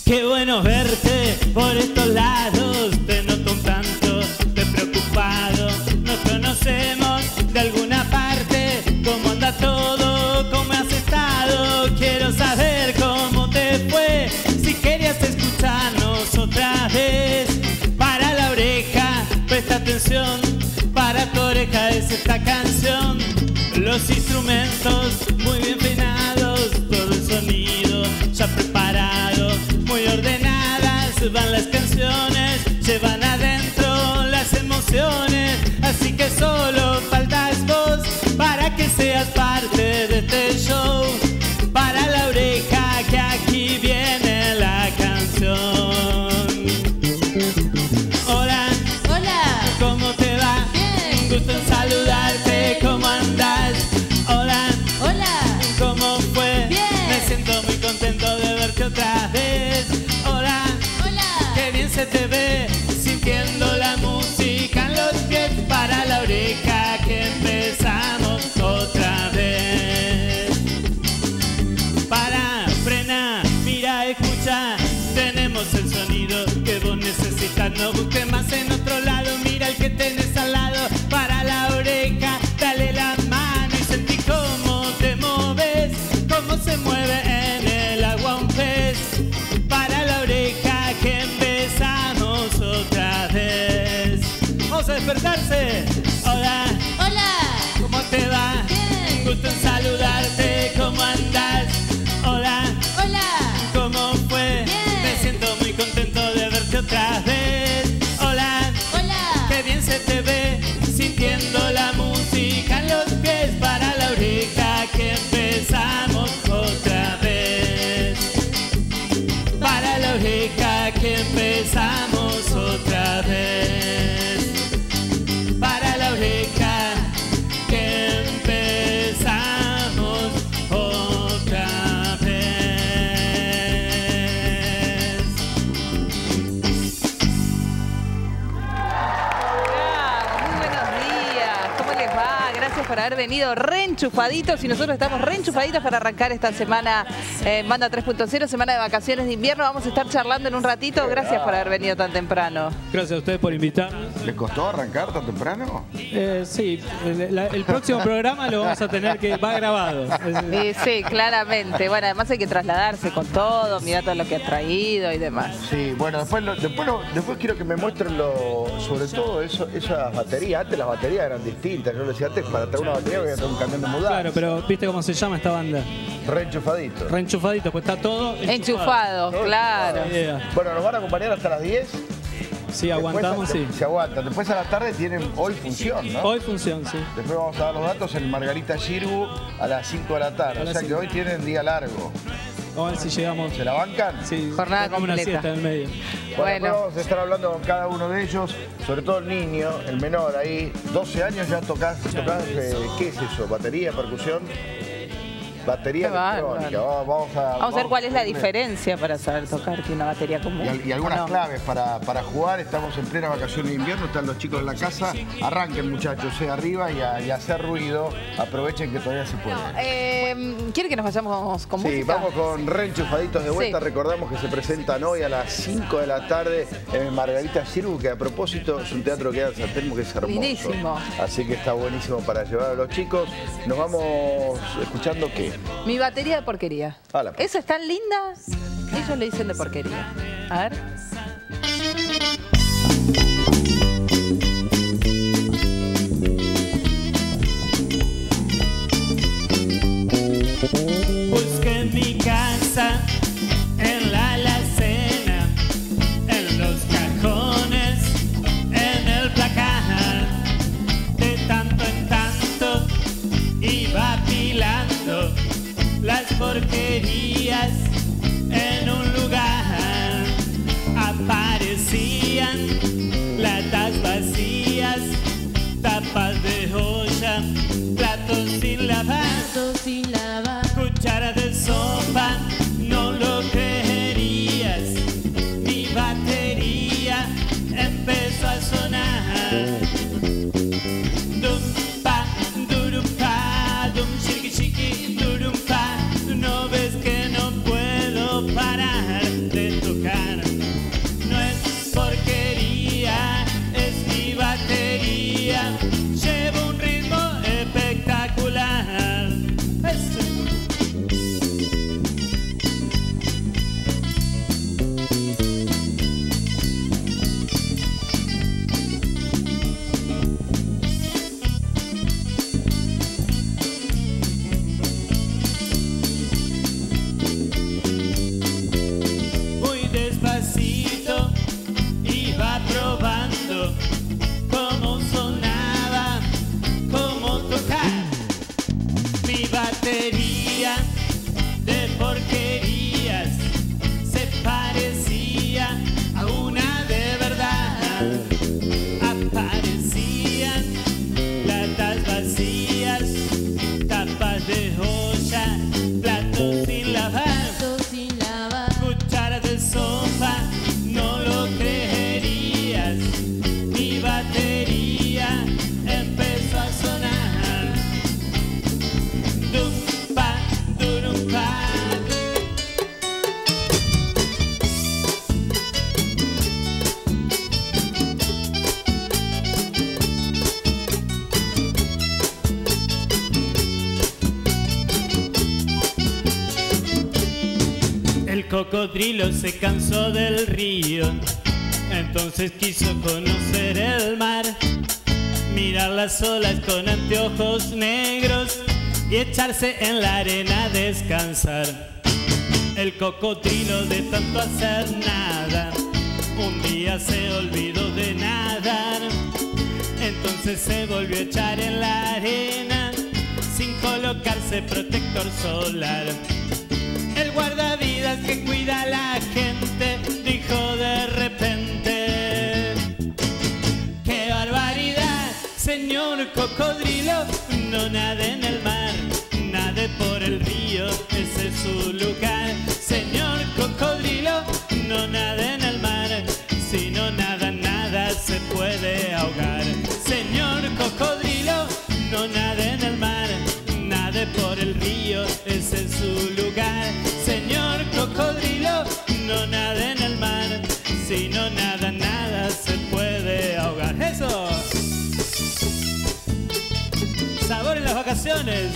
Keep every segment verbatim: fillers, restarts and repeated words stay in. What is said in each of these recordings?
Qué bueno verte por estos lados, te noto un tanto de preocupado. Nos conocemos de alguna parte, ¿cómo anda todo? ¿Cómo has estado? Quiero saber cómo te fue, si querías escucharnos otra vez. Para la oreja, presta atención, para tu oreja es esta canción. Los instrumentos muy bien peinados, todo el sonido ya preparado, muy ordenadas van las canciones, llevan adentro las emociones, así que solo faltas vos para que seas parte de este show. Para la oreja que aquí viene la canción. Hola, hola, ¿cómo te va? Bien. Gusto en saludarte, ¿cómo andás? Hola, hola, ¿cómo fue? Bien. Me siento muy contento de verte otra vez. Hola, hola, qué bien se te ve, sintiendo la música en los pies. Para la oreja que empezamos otra vez. Para, frena, mira, escucha, tenemos el sonido que vos necesitas. No busques más en otro lado, mira el que tenés al lado. Para la oreja, dale la mano y sentí cómo te moves, cómo se mueve en el agua un pez. Para la oreja que empezamos otra vez. Vamos a despertarse. Hola, hola, ¿cómo te va? Bien. Gusto en saludarte, ¿cómo andás? Hola, hola, ¿cómo fue? Bien. Me siento muy contento de verte otra vez. Hola, hola, qué bien se te ve, sintiendo la música en los pies. Para la oreja que empezamos otra vez. Para la oreja que empezamos otra vez. Para la oreja que empezamos otra vez. Muy buenos días, ¿cómo les va? Gracias por haber venido reenchufaditos y nosotros estamos reenchufaditos para arrancar esta semana eh, Banda tres punto cero, semana de vacaciones de invierno. Vamos a estar charlando en un ratito. Gracias por haber venido tan temprano. Gracias a ustedes por invitarnos. ¿Les costó arrancar tan temprano? Eh, sí, el, la- el próximo programa lo vamos a tener que... va grabado. Sí, sí, claramente. Bueno, además hay que trasladarse con todo, mirar todo lo que ha traído y demás. Sí, bueno, después, lo- después, lo- después quiero que me muestren lo, sobre todo eso, esas baterías. Antes las baterías eran distintas. Yo le decía antes, para traer una batería voy a tener un camión de mudanza. Claro, pero ¿viste cómo se llama esta banda? Reenchufadito. Reenchufadito, pues está todo Enchufado, Todo claro. Idea. Bueno, nos van a acompañar hasta las diez. Sí, aguantamos, sí. Después, Se aguantan. Después a la tarde tienen hoy función, ¿no? Hoy función, sí. Después vamos a dar los datos en Margarita Girgu a las cinco de la tarde. A O las sea que cinco. hoy tienen día largo. Vamos a ver si llegamos. ¿Se la bancan? Sí, Jornada como una completa. siesta en el medio. Bueno, Bueno. después vamos a estar hablando con cada uno de ellos, sobre todo el niño, el menor ahí, doce años ya tocás, tocás eh, ¿qué es eso? ¿Batería, percusión? Batería Qué bárbaro. electrónica. Vamos, vamos a, Vamos a ver cuál es la descubrir. diferencia para saber tocar que una batería común. Y, al- y algunas ¿o no? claves para, para jugar. Estamos en plena vacaciones de invierno, están los chicos en la casa. Arranquen, muchachos, eh, arriba y a, y a hacer ruido. Aprovechen que todavía se puede. Eh, ¿Quiere que nos vayamos con Sí, música? vamos con reenchufaditos de vuelta. Sí. Recordamos que se presentan hoy a las cinco de la tarde en Margarita Girgu, que a propósito es un teatro que queda en San Telmo que es hermoso. Lindísimo. Así que está buenísimo para llevar a los chicos. Nos vamos escuchando qué. Mi batería de porquería. A la Esa es tan linda, ellos le dicen de porquería. A ver. Busqué mi casa en la alacena, en los cajones, en el placar. De tanto en tanto iba apilando las porquerías en un lugar. Aparecían latas vacías, tapas de olla, platos sin lavar, sin lavar, cocodrilo se cansó del río, entonces quiso conocer el mar, mirar las olas con anteojos negros y echarse en la arena a descansar. El cocodrilo de tanto hacer nada, un día se olvidó de nadar, entonces se volvió a echar en la arena sin colocarse protector solar. El guardavidas que cuida a la gente dijo de repente: ¡qué barbaridad, señor cocodrilo! No nade en el mar, nade por el río, ese es su lugar. Señor cocodrilo, no nade en el mar, si no nada, nada se puede ahogar. Señor cocodrilo, no nade en el mar, nade por el río, ese es su lugar. Señor cocodrilo, no nade en el mar, si no nada, nada se puede ahogar. ¡Eso! Sabor en las vacaciones.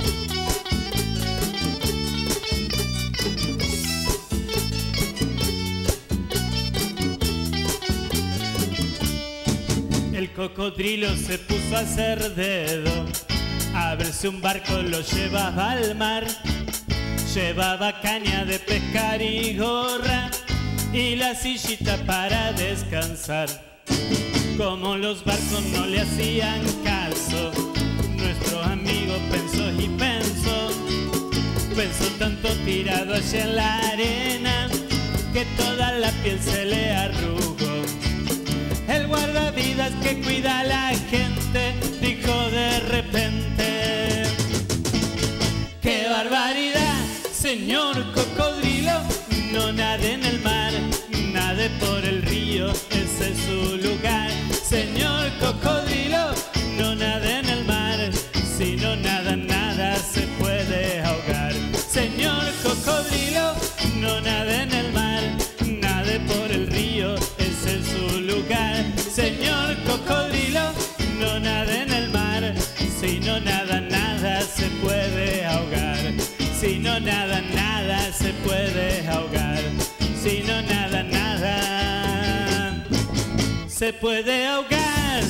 El cocodrilo se puso a hacer dedo, a ver si un barco lo llevaba al mar. Llevaba caña de pescar y gorra y la sillita para descansar. Como los barcos no le hacían caso, nuestro amigo pensó y pensó, pensó tanto tirado allá en la arena que toda la piel se le arrugó. El guardavidas que cuida a la gente dijo de repente: ¡qué barbaridad, señor cocodrilo! No nade en el mar, nade por el río, ese es su lugar. Señor cocodrilo, no nade en el mar, si no nada, nada se puede ahogar. Señor cocodrilo, no nade en el mar, nade por el río, ese es su lugar. Señor cocodrilo, no nade en el mar, si no nada, nada se puede ahogar. Si no nada, nada se puede ahogar. Si no nada, nada se puede ahogar.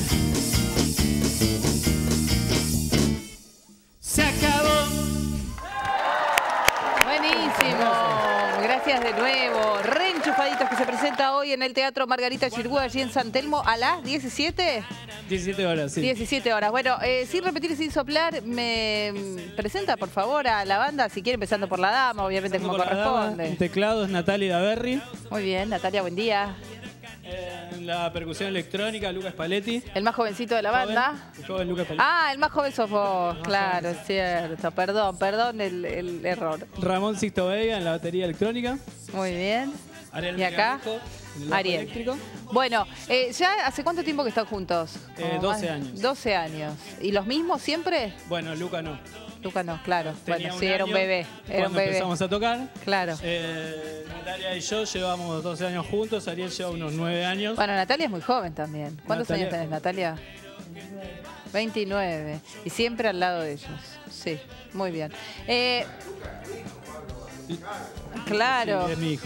Se acabó. Buenísimo. Gracias de nuevo. Reenchufaditos que se presenta hoy en el Teatro Margarita Xirgu, allí en San Telmo, a las diecisiete. diecisiete horas, sí. diecisiete horas. Bueno, eh, sin repetir y sin soplar, me presenta, por favor, a la banda, si quiere, empezando por la dama, obviamente, como corresponde. En teclados, Natalia Daverri. Muy bien, Natalia, buen día. En la percusión electrónica, Lucas Paletti. El más jovencito de la Joven, banda. joven Lucas Paletti. Ah, el más joven sos vos, claro, es cierto. Perdón, perdón el, el error. Ramón Sixto Vega en la batería electrónica. Muy bien. Ariel ¿Y acá? Meganico en el bajo Ariel. eléctrico. Bueno, eh, ¿ya hace cuánto tiempo que están juntos? Eh, Como doce más- años. doce años. ¿Y los mismos siempre? Bueno, Luca no. Luca no, claro. Tenía Bueno, sí, era un año bebé. Era un cuando bebé. empezamos a tocar. Claro. Eh, Natalia y yo llevamos doce años juntos, Ariel lleva unos nueve años. Bueno, Natalia es muy joven también. ¿Cuántos Natalia- años tenés, Natalia? veintinueve. Y siempre al lado de ellos. Sí, muy bien. Eh, claro. Sí, es mi hijo.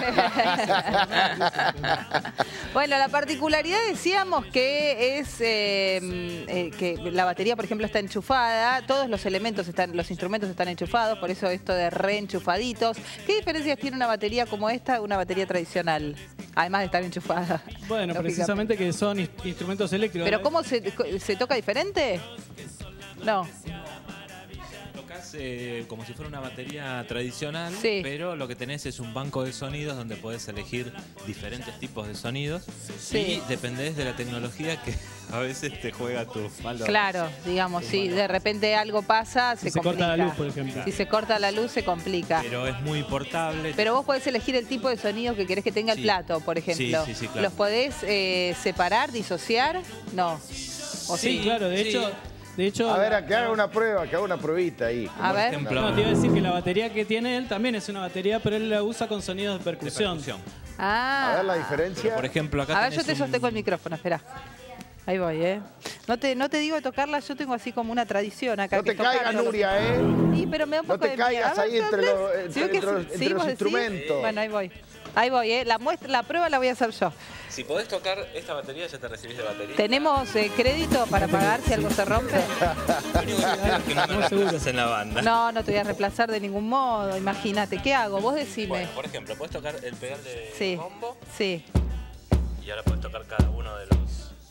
Bueno, la particularidad decíamos que es eh, eh, que la batería, por ejemplo, está enchufada, todos los elementos están, los instrumentos están enchufados, por eso esto de reenchufaditos. ¿Qué diferencias tiene una batería como esta de una batería tradicional? Además de estar enchufada. Bueno, lógicamente. precisamente que son in- instrumentos eléctricos. ¿Pero cómo se, se toca diferente? No. Tocás eh, como si fuera una batería tradicional, Sí. pero lo que tenés es un banco de sonidos donde podés elegir diferentes tipos de sonidos Sí. y dependés de la tecnología que a veces te juega a tu falda. Claro, digamos, si de repente algo pasa, se Si se complica. corta la luz, por ejemplo. Si se corta la luz, se complica. Pero es muy portable. Pero vos podés elegir el tipo de sonido que querés que tenga el Sí. plato, por ejemplo. Sí, sí, sí, claro. ¿Los podés eh, separar, disociar? No. ¿O Sí, sí? claro, de Sí. hecho... De hecho, A ver, a que haga una prueba, que haga una pruebita ahí. A ver. ejemplo, no, te iba a decir que la batería que tiene él también es una batería, pero él la usa con sonidos de de percusión. percusión. Ah. A ver la diferencia. Por ejemplo, acá A ver, yo tenés te un- sostengo el micrófono, espera. Ahí voy, ¿eh? No te, no te digo de tocarla, yo tengo así como una tradición acá. No que te caigas, tocarlo. Nuria, ¿eh? Sí, pero me da un No poco te de caigas miedo. ahí entre, los- ¿Sí entre, o que entre los, sí? entre ¿Sí, los vos decís? instrumentos. Bueno, ahí voy. Ahí voy, ¿eh? La, muestra, la prueba la voy a hacer yo. Si podés tocar esta batería, ya te recibís de batería. ¿Tenemos eh, crédito para pagar si algo se rompe? Lo único que pido es que no me reemplaces en la banda. No, no te voy a reemplazar de ningún modo. Imagínate, ¿qué hago? Vos decime. Bueno, por ejemplo, podés tocar el pedal de Sí, bombo sí. y ahora podés tocar cada uno de los...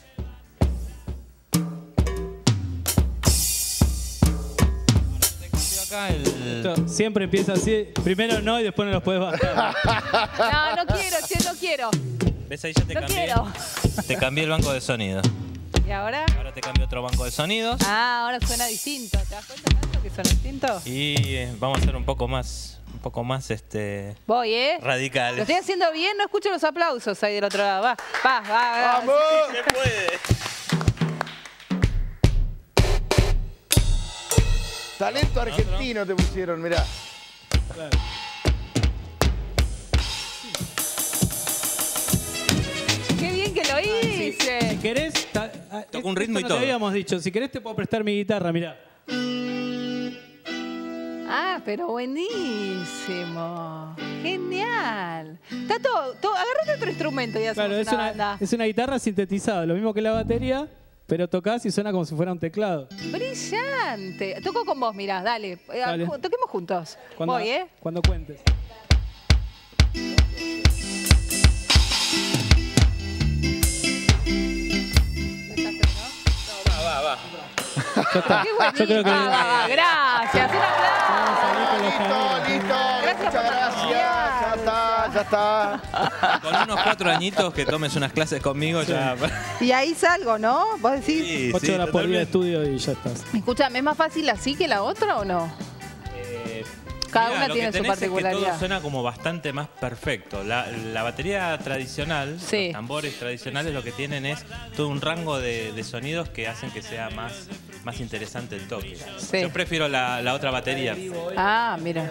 Acá el... Esto siempre empieza así. Primero no y después no los puedes bajar. No, no quiero, che, no quiero. ¿Ves ahí? Ya te No cambié. quiero. Te cambié el banco de sonido. ¿Y ahora? Ahora te cambio otro banco de sonidos. Ah, ahora suena distinto. ¿Te das cuenta, Nacho, que suena distinto? Y eh, vamos a hacer un poco más, un poco más este Voy, ¿eh? radicales. Lo estoy haciendo bien, no escucho los aplausos ahí del otro lado. Va, va, va. va. ¡Vamos! Se puede. Talento argentino te pusieron, mirá. Qué bien que lo hice. Si querés, ta- ah, Toco un esto ritmo y no todo. Te habíamos dicho, si querés te puedo prestar mi guitarra, mirá. Ah, pero buenísimo. Genial. Está todo, todo- agarrate otro instrumento y hacemos Claro, es una una, banda. es una guitarra sintetizada, lo mismo que la batería, pero tocás y suena como si fuera un teclado. Brillante. Toco con vos, mirá, dale. Eh, Dale. ju- Toquemos juntos. Cuando, Voy, ¿eh? Cuando cuentes. Va, va, va. Ya está. Qué Yo buenísimo. creo que... Va, va, va. Gracias. Un Vamos a salir con los Listo, caminos. listo. Gracias Muchas por gracias. Ya está, ya está. Con unos cuatro añitos que tomes unas clases conmigo ya. Y ahí salgo, ¿no? Vos decís. Sí, Ocho sí, horas por día de totalmente. estudio y ya estás. Escúchame, ¿es más fácil así que la otra o no? Eh, Cada mirá, una lo tiene que su tenés es que particularidad. todo suena como bastante más perfecto. La, la batería tradicional, Sí. los tambores tradicionales lo que tienen es todo un rango de, de sonidos que hacen que sea más, más interesante el toque. Sí. Yo prefiero la, la otra batería. Ah, mira.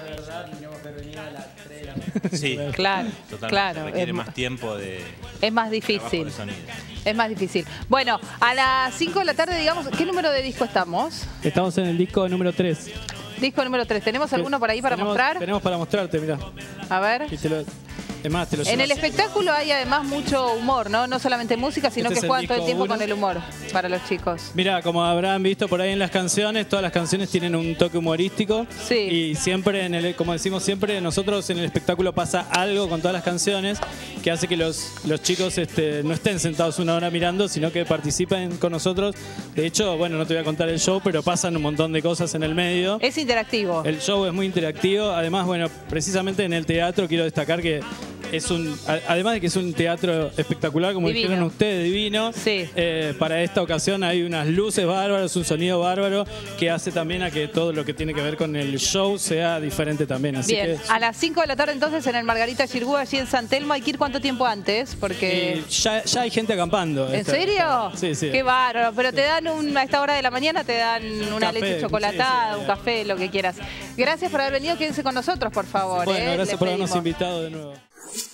Sí, Claro, totalmente. claro. Requiere Es, más tiempo de es más trabajo difícil. de sonido. Es más difícil. Bueno, a las cinco de la tarde, digamos, ¿qué número de disco estamos? Estamos en el disco número tres. Disco número tres. ¿Tenemos alguno por ahí para Tenemos- mostrar? Tenemos para mostrarte, mirá. A ver. Y te lo, es más, te lo En el llevas. espectáculo hay además mucho humor, ¿no? No solamente música, sino Este que es el juegan todo el disco tiempo uno. con el humor para los chicos. Mira, como habrán visto por ahí en las canciones, todas las canciones tienen un toque humorístico. Sí. Y siempre, en el, como decimos siempre, nosotros en el espectáculo pasa algo con todas las canciones que hace que los, los chicos este, no estén sentados una hora mirando, sino que participen con nosotros. De hecho, bueno, no te voy a contar el show, pero pasan un montón de cosas en el medio. Es interactivo. El show es muy interactivo. Además, bueno, precisamente en el teatro quiero destacar que es un, a- además de que es un teatro espectacular, como Divino. dijeron ustedes, divino. Sí. eh, para esta ocasión hay unas luces bárbaras, un sonido bárbaro que hace también a que todo lo que tiene que ver con el show sea diferente también. Así Bien, que a las cinco de la tarde entonces en el Margarita Xirgu, allí en San Telmo, hay que ir cuánto tiempo antes, porque... eh, ya, ya hay gente acampando. ¿En Esta- serio? Sí, sí. Qué bárbaro, pero te dan un, a esta hora de la mañana te dan una Café, leche chocolatada, sí, sí, un sí. café, lo que quieras. Gracias por haber venido, quédense con nosotros, por favor. Bueno, ¿eh? gracias Les por habernos pedimos. invitado de nuevo.